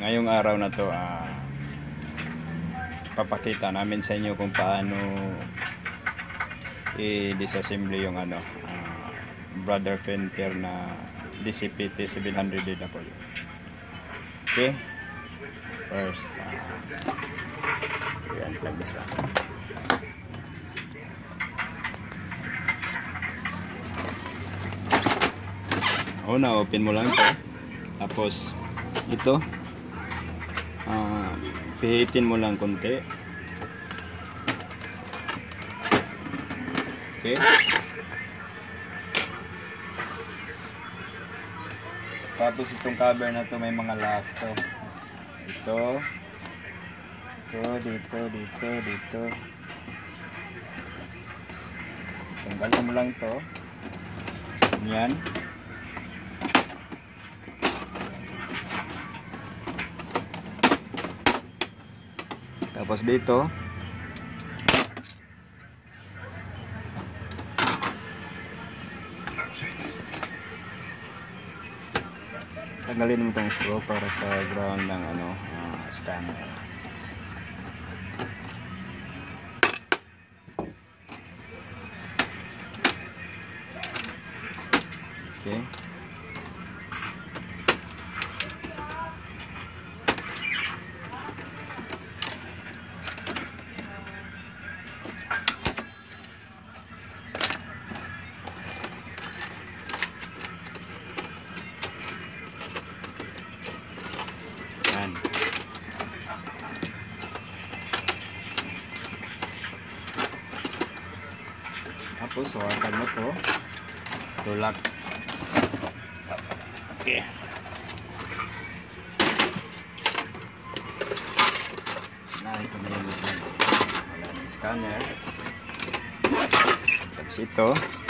ngayong araw na to papakita namin sa inyo kung paano i-disassembly yung brother fender na DCP T700 din na po. Okay, first yan, plug this one. Una, open mo lang ito. Tapos ito pihitin mo lang konti. Okay, tapos itong cover na to may mga lock to. Dito. Tanggalin mo lang to. Yan. Tapos dito tanggalin mo itong screw para sa ground ng scanner. Okay. Tapos hawakan mo to, tulak. Okay. Nah, ito na yung scanner. Tapos ito.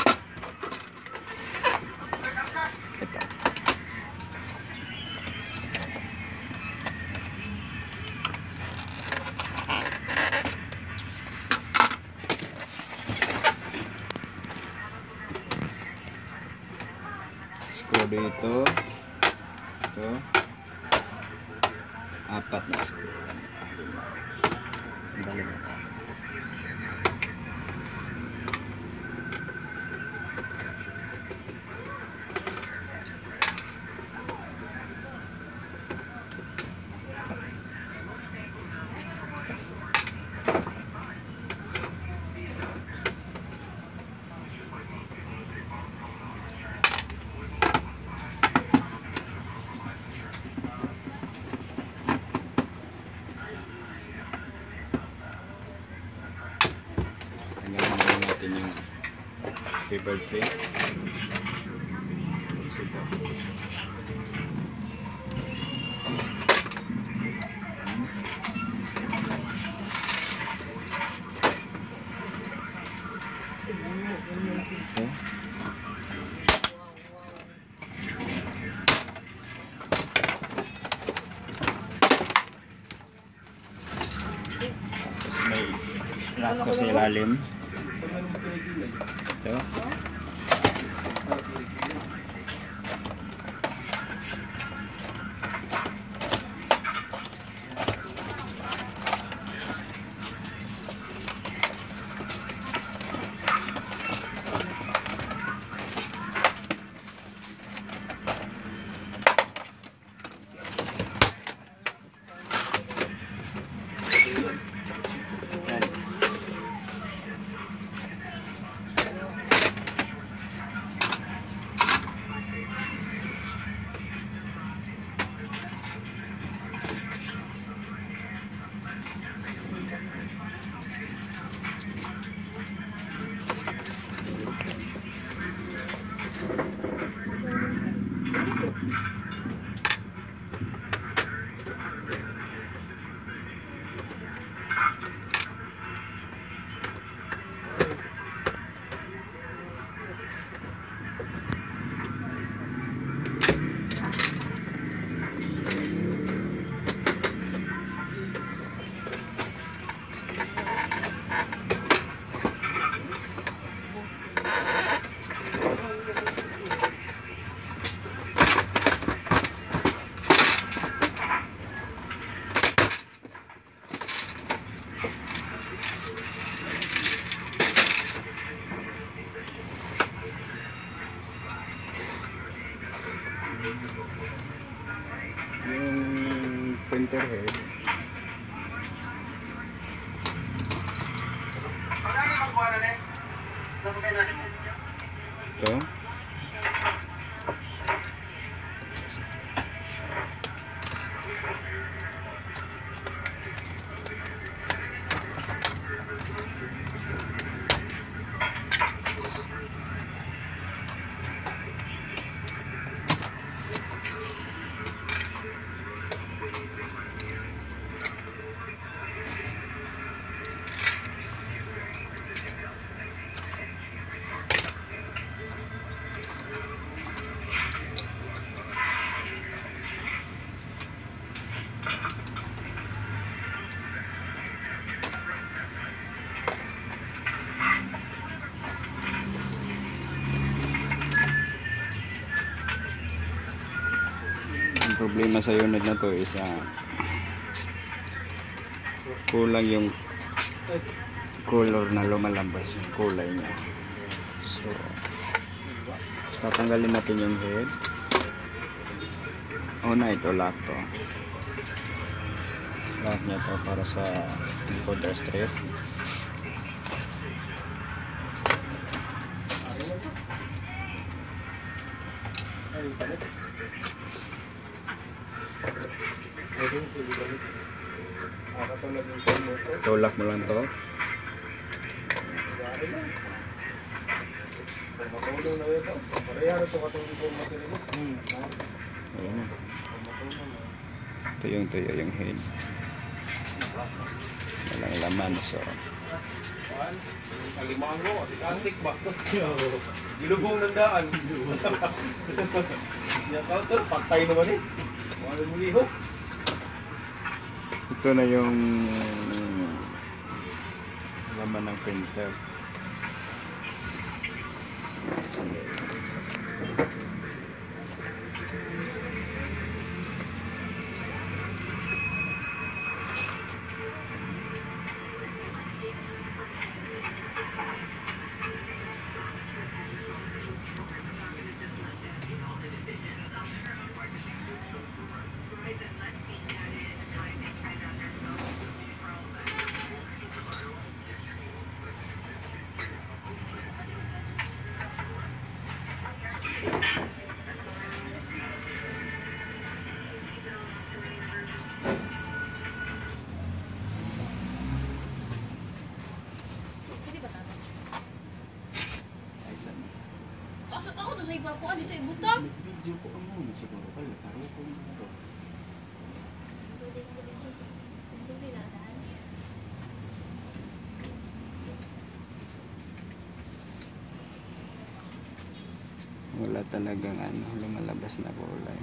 Screw dito. Ito. 4 na screw. Tanggalin mo. Yung paper tray. Okay. Tapos may lock ko sa ilalim. Ito. Yung printer head. Ito. Problema sa unit na to is kulang yung color na lumalabas, yung kulay niya. So tatanggalin natin yung head. Una, ito lock to. Lock niya to para sa encoder strip. Tulak mo lang to. Ayan na. Tuyong-tuyo yung head. Walang laman. So Alimango, antik ba? Gilubong ng daan. Yung counter, patay naman eh. Mga mulihok. ito na yung laman ng printer. Ako to sa iba ko, dito ibutang. Video ko ang muna siguro kayo. Parang ko ito. Wala talagang lumalabas na kulay.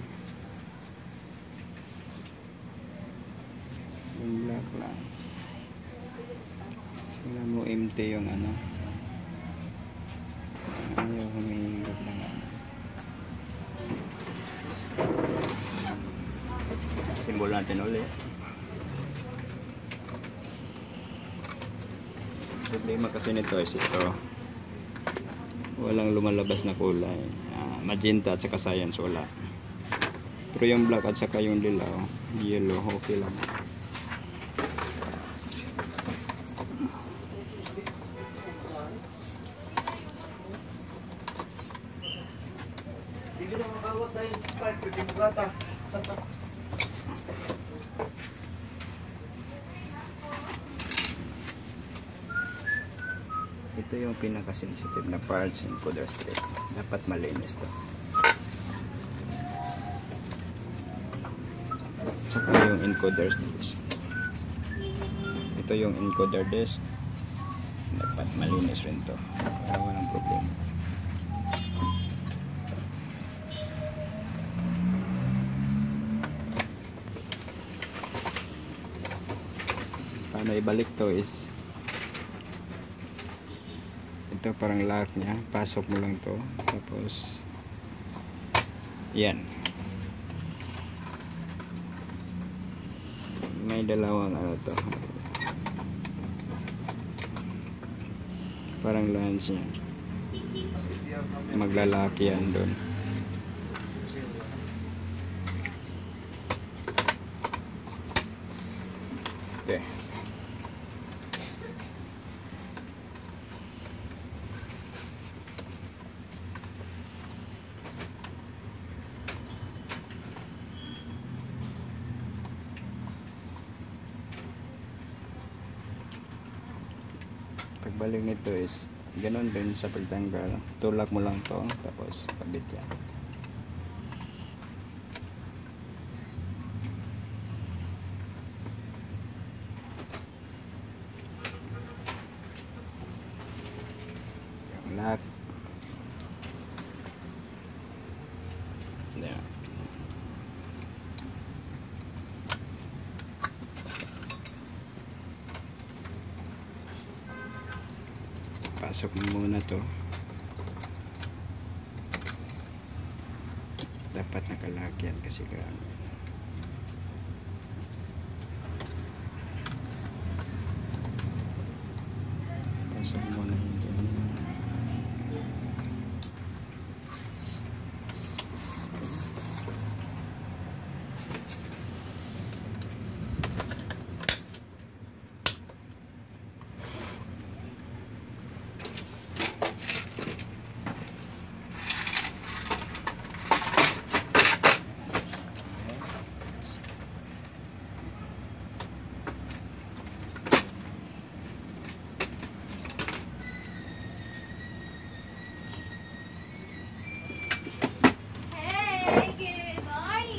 Yung black lang. Wala mo empty yung ayaw humihingap ng simbol natin ulit. Problema kasi nito is ito, walang lumalabas na kulay. Magenta at saka cyan, wala. Pero yung black at saka yung dilaw, yellow, okay lang. Hindi na makawat tayo part, pwede mo gata. Ito yung pinaka-sensitive na parts in encoder strip. Dapat malinis to. Saka yung encoder disk. Ito yung encoder disk. Dapat malinis rin to. Para walang problema. Paano ibalik to is ito parang lock nya, pasok mo lang to, tapos yan, may dalawang to, parang lunch nya, maglalaki yan doon. Okay. Pagbalik nito is ganun din sa pagtanggal, tulak mo lang to tapos kabit yan. Yung lock yan. Pasok mo muna to. Dapat nakalagyan kasi pasok mo muna yun dyan. Hey, good morning.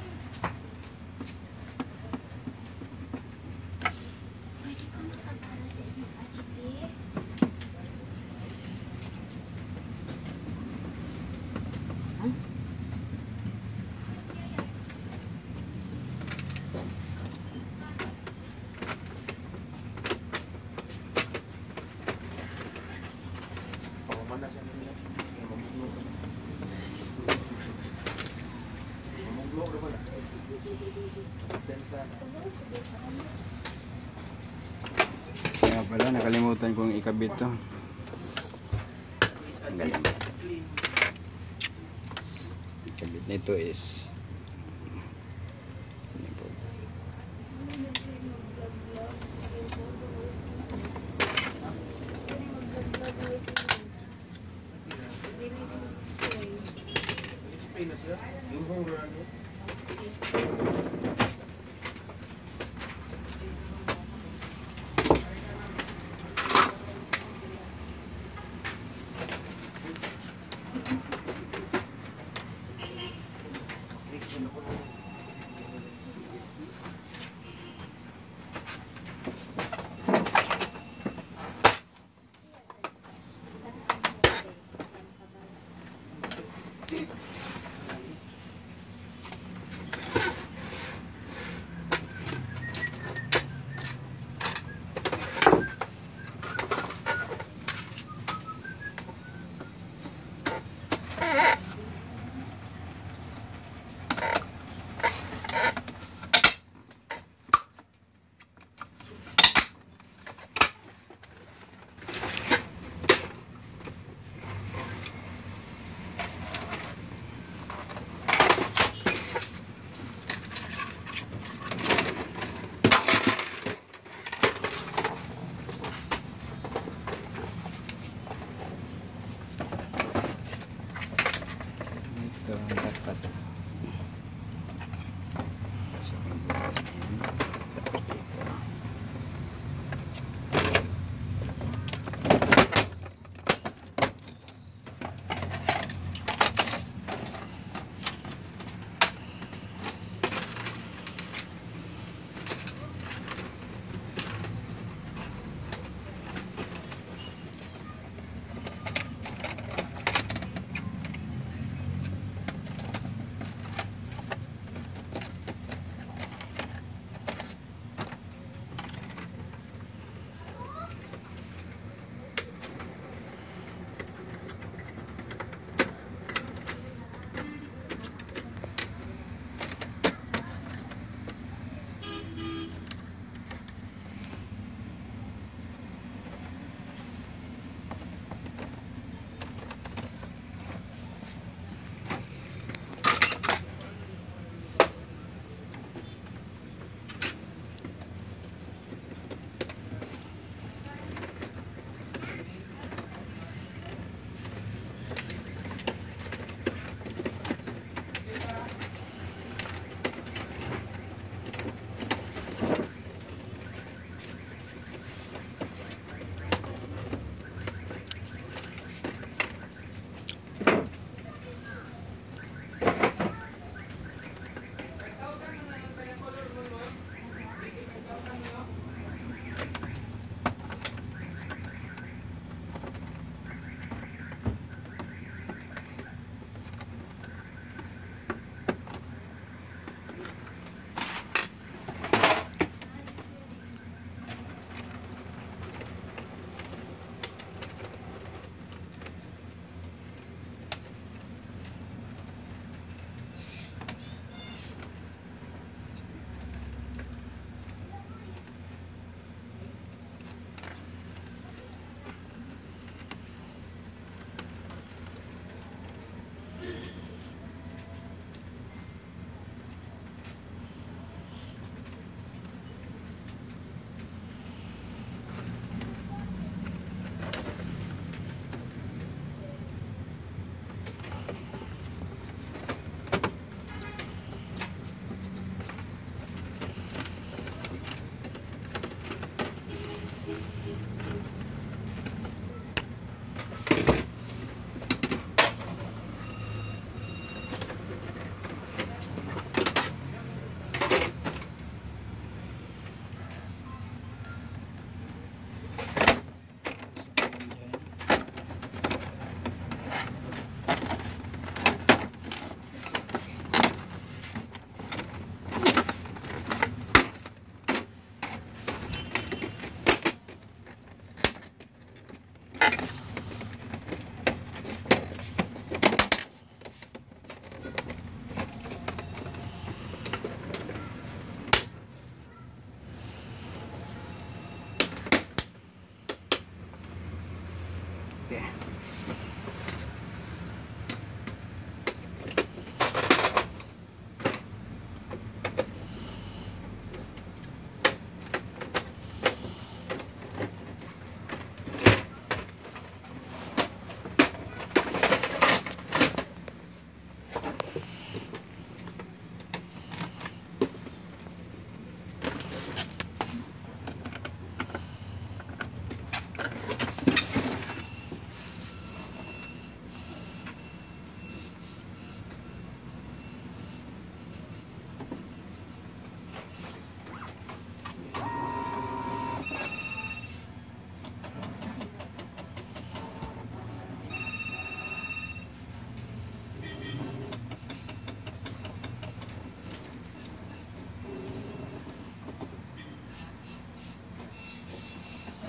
Pwede ko makapara sa inyong achipi? Pagmana siya nila. Mamuglo na pala. Dan sana. Kaya pala nakalimutan kong ikabit to. Ang galing. Ikabit nito is ano po? Spain na siya. Yung hong run. Ito dapat pasok ang butas niyan. Tapos dito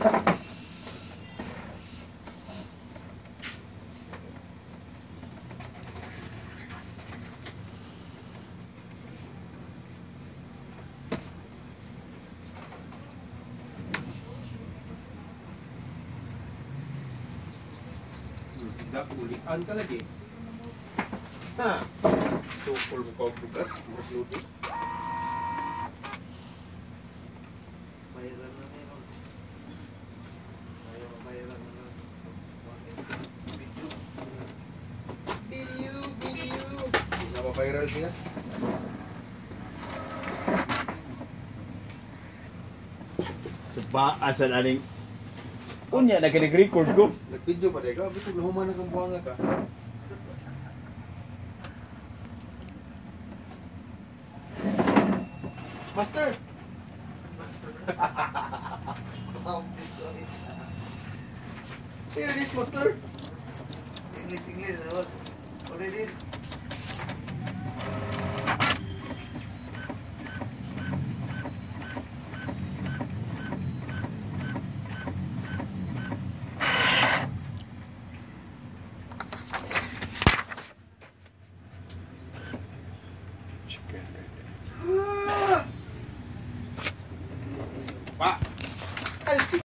Tidak ulian ka lagi. Ha? Sukol mo ka bugas, bugas luto. Mayroon na meron. Mayroon na. Video. Napapiral siya. Supa, asal aning... Unya, nag-record ko. Nag-video pa rin ka. Bisog na humanag ang buhanga ka. Master! Here it is, Master! English, boss. What it is? Pa!